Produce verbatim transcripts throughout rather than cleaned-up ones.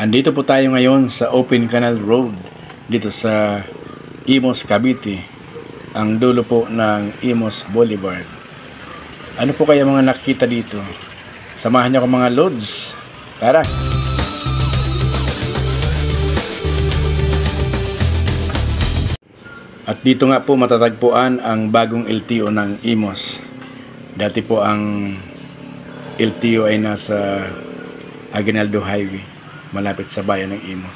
Andito po tayo ngayon sa Open Canal Road dito sa Imus, Cavite, ang dulo po ng Imus Boulevard. Ano po kaya mga nakikita dito? Samahan niyo ako mga lods. Tara! At dito nga po matatagpuan ang bagong L T O ng Imus. Dati po ang L T O ay nasa Aguinaldo Highway, malapit sa bayan ng Imus.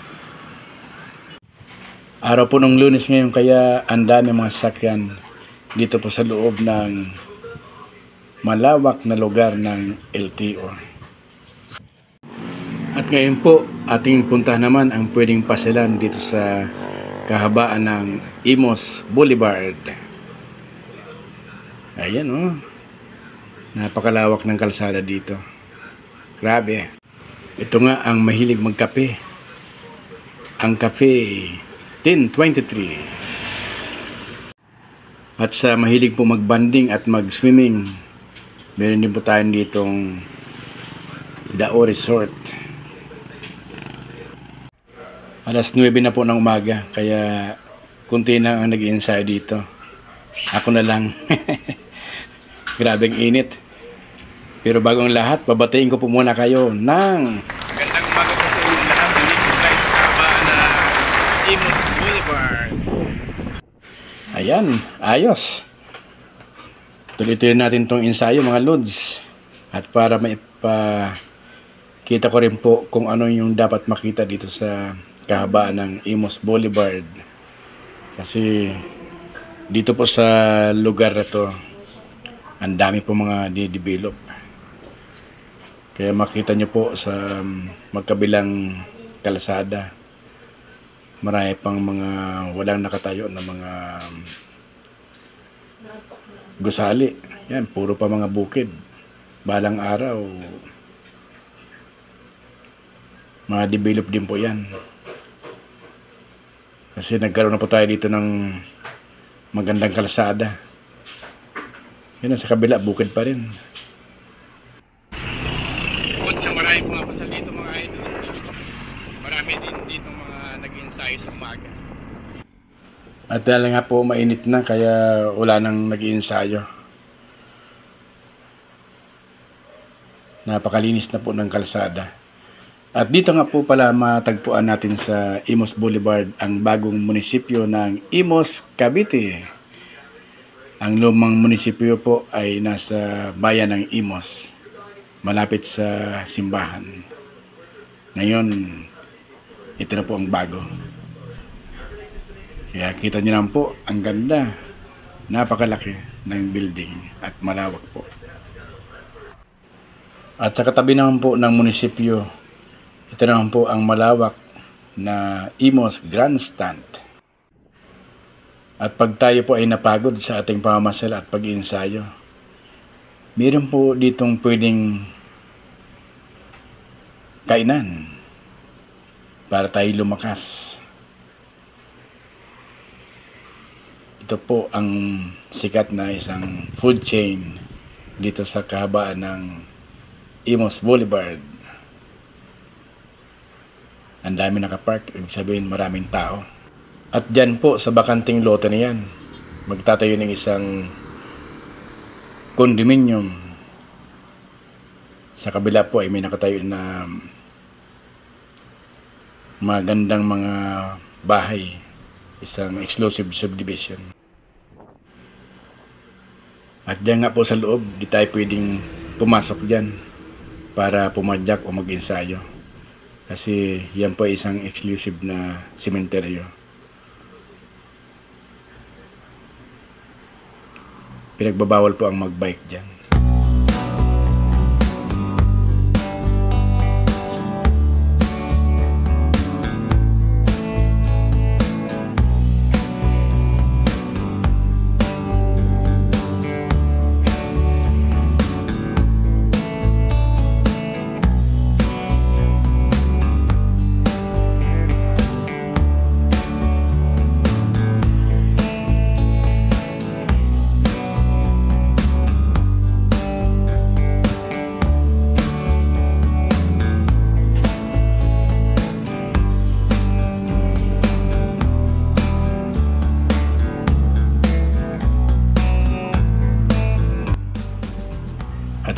Araw po ng Lunes ngayon, kaya ang dami mga sasakyan dito po sa loob ng malawak na lugar ng L T O. At ngayon po, ating puntahan naman ang pwedeng pasyalan dito sa kahabaan ng Imus Boulevard. Ayan oh, napakalawak ng kalsada dito. Grabe. Ito nga ang mahilig magkape, ang Cafe ten twenty-three. At sa mahilig po magbanding at mag-swimming, meron din po tayo ditong Dao Resort. Alas nuwebe na po ng umaga, kaya kunti na ang nag-i-ensayo dito. Ako na lang. Grabeng init. Pero bago ang lahat, babatiin ko po muna kayo ng magandang umaga po sa inyong lahat. Dito guys sa kahabaan na Imus Boulevard. Ayan, ayos. Tuloy-tuloy natin tong ensayo mga lods. At para maipakita ko rin po kung ano yung dapat makita dito sa kahabaan ng Imus Boulevard. Kasi dito po sa lugar na to, ang dami po mga di-develop. Kaya makita nyo po sa magkabilang kalsada, marami pang mga walang nakatayo na mga gusali. Yan, puro pa mga bukid. Balang araw, mga develop din po yan. Kasi nagkaroon na po tayo dito ng magandang kalsada. Yan, sa kabila, bukid pa rin. Marami po nga pasal dito mga idol. Marami din dito mga nag-i-ensayo sa umaga. At dahil nga po mainit na, kaya wala nang nag-i-ensayo. Napakalinis na po ng kalsada. At dito nga po pala matagpuan natin sa Imus Boulevard ang bagong munisipyo ng Imus, Cavite. Ang lumang munisipyo po ay nasa bayan ng Imus, malapit sa simbahan. Ngayon, ito na po ang bago. Kaya kita nyo naman po, ang ganda. Napakalaki ng building at malawak po. At sa katabi naman po ng munisipyo, ito naman po ang malawak na Imus Grandstand. At pag tayo po ay napagod sa ating pamamasal at pag-iensayo, meron po ditong pwedeng kainan para tayo lumakas. Ito po ang sikat na isang food chain dito sa kahabaan ng Imus Boulevard. Ang dami nakapark, ibig sabihin maraming tao. At dyan po sa bakanting lote na yan, magtatayo ng isang condominium. Sa kabila po ay may nakatayo na magandang mga bahay, isang exclusive subdivision. At diyan nga po sa loob, di tayo pwedeng pumasok diyan para pumadyak o mag-ensayo, kasi yan po ay isang exclusive na sementeryo. Pinagbabawal po ang magbike diyan.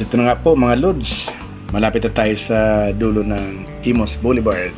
Ito na nga po mga lods, malapit na tayo sa dulo ng Imus Boulevard.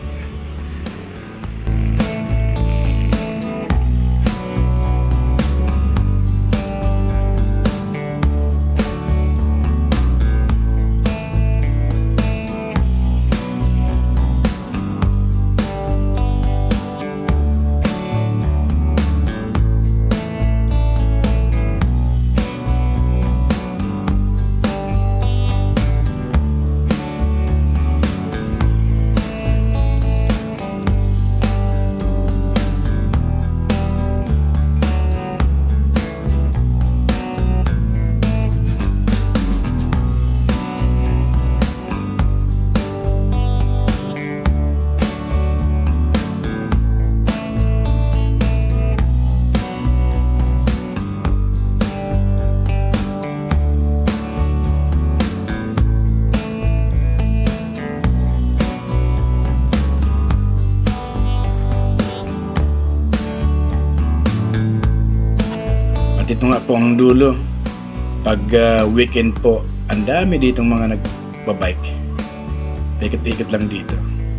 Ito nga po ang dulo. Pag uh, weekend po, ang dami ditong mga nagbabike. Ikot-ikot lang dito.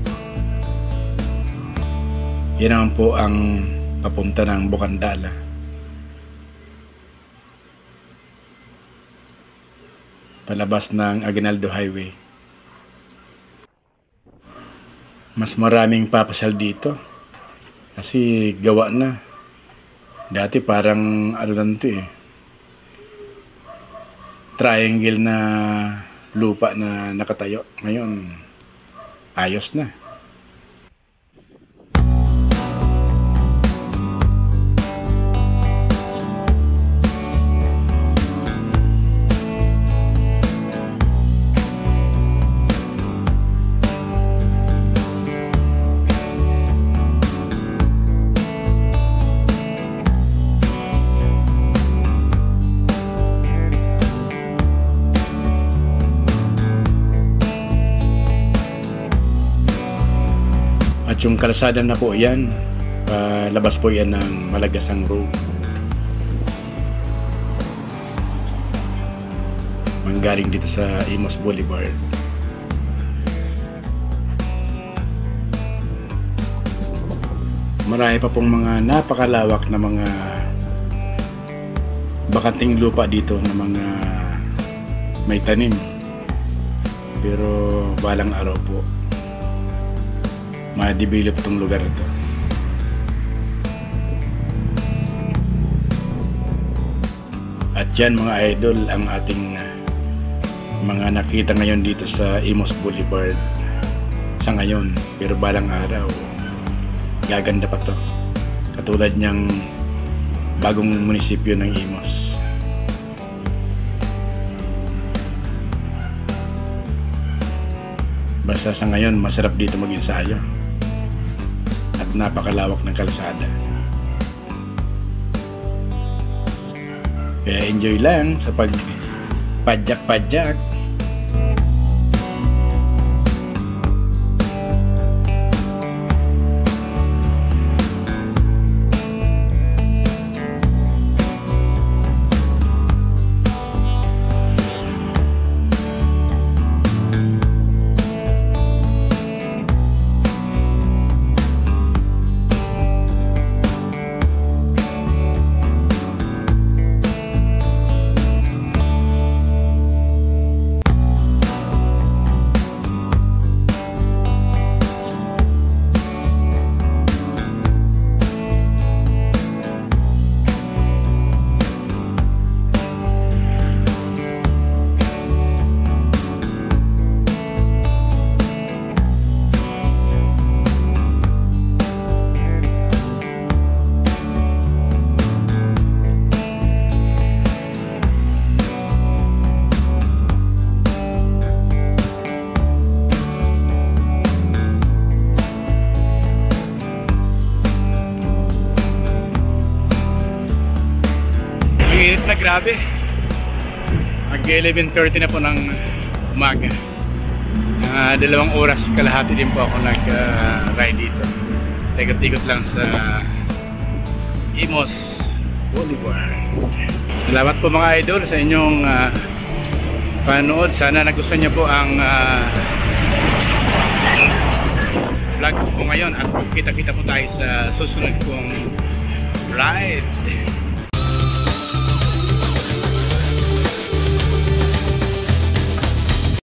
Yan naman po ang papunta ng Bukandala. Palabas ng Aguinaldo Highway. Mas maraming papasal dito. Kasi gawa na. Dati parang ano lang ito eh, triangle na lupa na nakatayo. Ngayon ayos na. At yung kalsada na po yan, palabas po yan ng Malagasang Road. Manggaling dito sa Imus Boulevard. Marami pa pong mga napakalawak na mga bakanting lupa dito na mga may tanim. Pero balang araw po ma-develop itong lugar ito. At yan mga idol ang ating mga nakita ngayon dito sa Imus Boulevard sa ngayon. Pero balang araw gaganda pa to, katulad niyang bagong munisipyo ng Imus. Basta sa ngayon masarap dito mag-ensayo at napakalawak ng kalsada. Kaya enjoy lang sa pag padyak-padyak. Na grabe, mag eleven thirty na po ng umaga. Uh, dalawang oras kalahati din po ako nag uh, ride dito. Ikot-ikot lang sa Imus Boulevard. Salamat po mga idol sa inyong uh, panood. Sana nagustuhan niyo po ang uh, vlog po ngayon at kita-kita po tayo sa susunod kong ride.